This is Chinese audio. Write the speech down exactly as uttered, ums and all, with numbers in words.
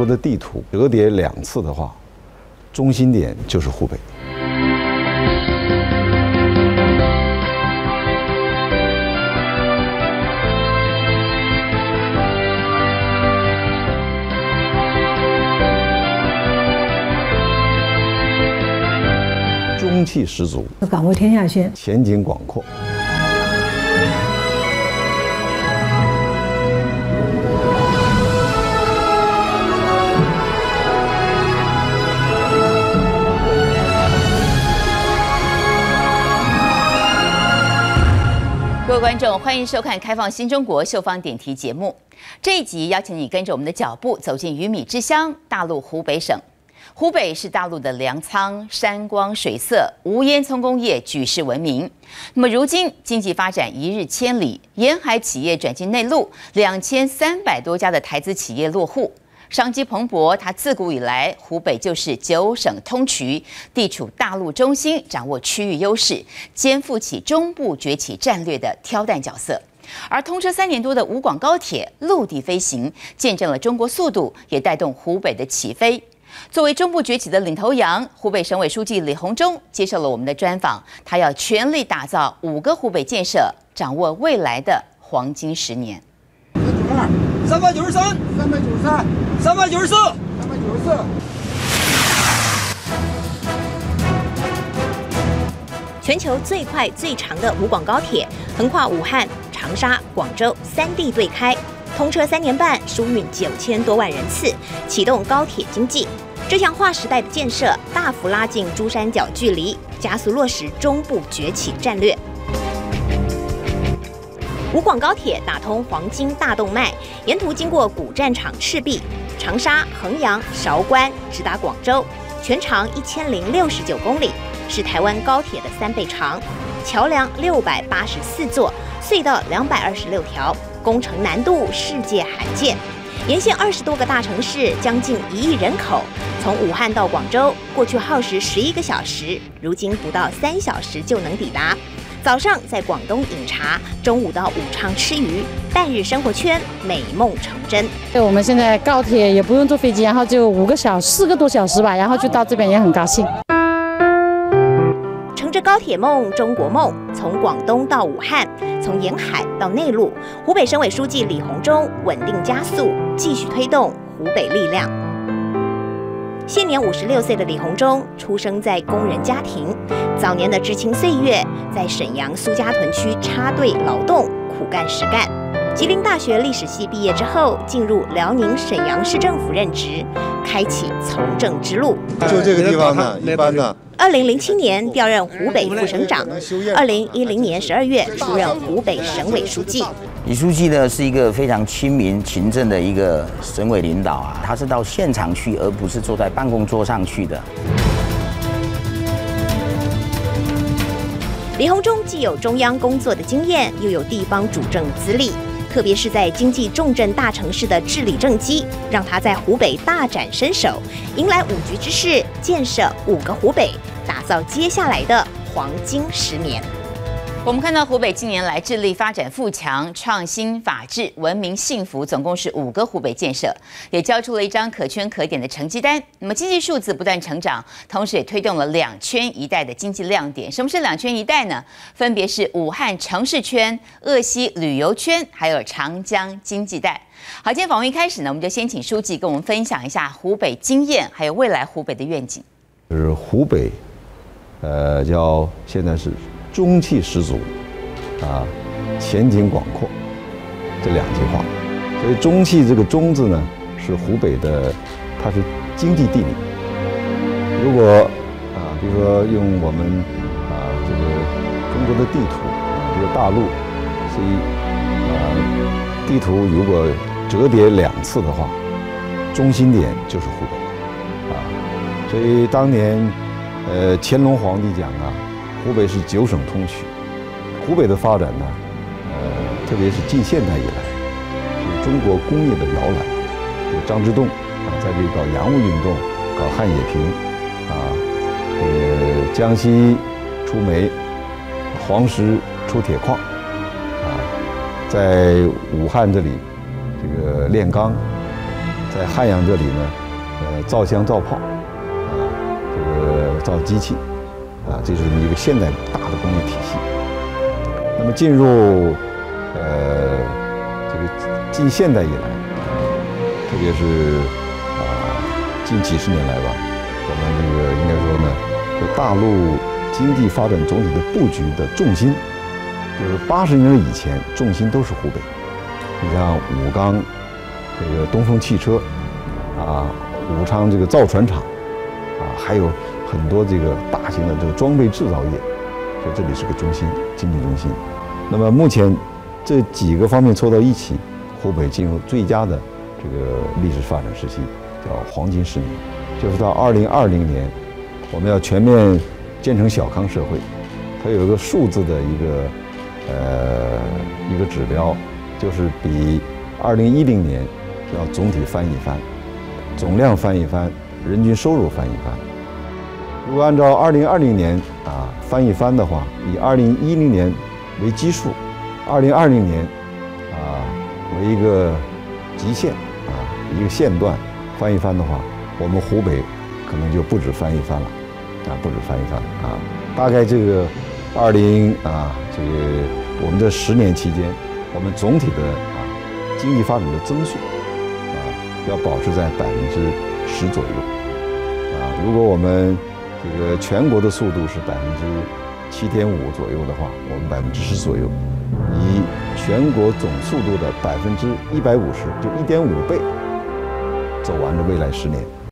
国的地图折叠两次的话，中心点就是湖北。中气十足， 敢为天下先， 前景广阔。 各位观众，欢迎收看《开放新中国秀芳点题》节目。这一集邀请你跟着我们的脚步，走进鱼米之乡——大陆湖北省。湖北是大陆的粮仓，山光水色，无烟囱工业举世闻名。那么如今经济发展一日千里，沿海企业转进内陆，两千三百多家的台资企业落户，商机蓬勃。它自古以来，湖北就是九省通衢，地处大陆中心，掌握区域优势，肩负起中部崛起战略的挑担角色。而通车三年多的武广高铁陆地飞行，见证了中国速度，也带动湖北的起飞。作为中部崛起的领头羊，湖北省委书记李鸿忠接受了我们的专访。他要全力打造五个湖北建设，掌握未来的黄金十年。 三百九十三，三百九十三，三百九十四，三百九十四。 全球最快最长的武广高铁横跨武汉、长沙、广州三地对开，通车三年半，输运九千多万人次，启动高铁经济。这项划时代的建设，大幅拉近珠三角距离，加速落实中部崛起战略。武广高铁打通黄金大动脉，沿途经过古战场赤壁、长沙、衡阳、韶关，直达广州，全长一千零六十九公里，是台湾高铁的三倍长。桥梁六百八十四座，隧道两百二十六条，工程难度世界罕见。沿线二十多个大城市，将近一亿人口，从武汉到广州，过去耗时十一个小时，如今不到三小时就能抵达。早上在广东饮茶，中午到武昌吃鱼，半日生活圈，美梦成真。 对，我们现在高铁也不用坐飞机，然后就五个小时、四个多小时吧，然后就到这边，也很高兴。 乘着高铁梦，中国梦，从广东到武汉，从沿海到内陆，湖北省委书记李鸿忠稳定加速，继续推动湖北力量。现年五十六岁的李鸿忠出生在工人家庭，早年的知青岁月在沈阳苏家屯区插队劳动，苦干实干。吉林大学历史系毕业之后，进入辽宁沈阳市政府任职，开启从政之路。 就这个地方呢，一般呢。 二零零七年调任湖北副省长，二零一零年十二月出任湖北省委书记。 李书记呢是一个非常亲民勤政的一个省委领导啊，他是到现场去，而不是坐在办公桌上去的。 李鸿忠既有中央工作的经验，又有地方主政资历，特别是在经济重镇大城市的治理政绩，让他在湖北大展身手，迎来五局之势，建设五个湖北，打造接下来的黄金十年。 我们看到湖北近年来致力发展富强、创新、法治、文明、幸福，总共是五个湖北建设，也交出了一张可圈可点的成绩单。那么经济数字不断成长，同时也推动了两圈一带的经济亮点。什么是两圈一带呢？分别是武汉城市圈、鄂西旅游圈，还有长江经济带。好，今天访问一开始呢，我们就先请书记跟我们分享一下湖北经验，还有未来湖北的愿景。 就是湖北，呃，叫现在是中气十足，啊，前景广阔，这两句话。所以中气这个中字呢，是湖北的，它是经济地理。如果啊，比如说用我们啊这个中国的地图，啊，这个大陆，所以啊地图如果折叠两次的话，中心点就是湖北，啊，所以当年呃乾隆皇帝讲啊。湖北是九省通衢，湖北的发展呢，呃，特别是近现代以来，是中国工业的摇篮。有张之洞啊，在这里搞洋务运动，搞汉冶萍，啊，这个江西出煤，黄石出铁矿，啊，在武汉这里，这个炼钢， 在汉阳这里呢，呃，造箱造炮，啊，这个造机器，啊，这是一个现代大的工业体系。那么进入呃这个近现代以来，特别是啊近几十年来吧，我们这个应该说呢，就大陆经济发展总体的布局的重心，就是八十年代以前重心都是湖北。你像武钢这个东风汽车啊，武昌这个造船厂啊，还有很多这个大型的这个装备制造业，所以这里是个中心，经济中心。那么目前这几个方面凑到一起，湖北进入最佳的这个历史发展时期，叫黄金十年，就是到二零二零年，我们要全面建成小康社会，它有一个数字的一个呃一个指标，就是比二零一零年要总体翻一番，总量翻一番，人均收入翻一番。如果按照二零二零年啊翻一番的话，以二零一零年为基数，二零二零年啊为一个极限啊一个线段翻一番的话，我们湖北可能就不止翻一番了啊，不止翻一番啊。大概这个二零啊这个我们这十年期间，我们总体的啊经济发展的增速啊要保持在百分之十左右啊。如果我们这个全国的速度是百分之七点五左右的话，我们百分之十左右，以全国总速度的百分之一百五十，就一点五倍，走完了未来十年。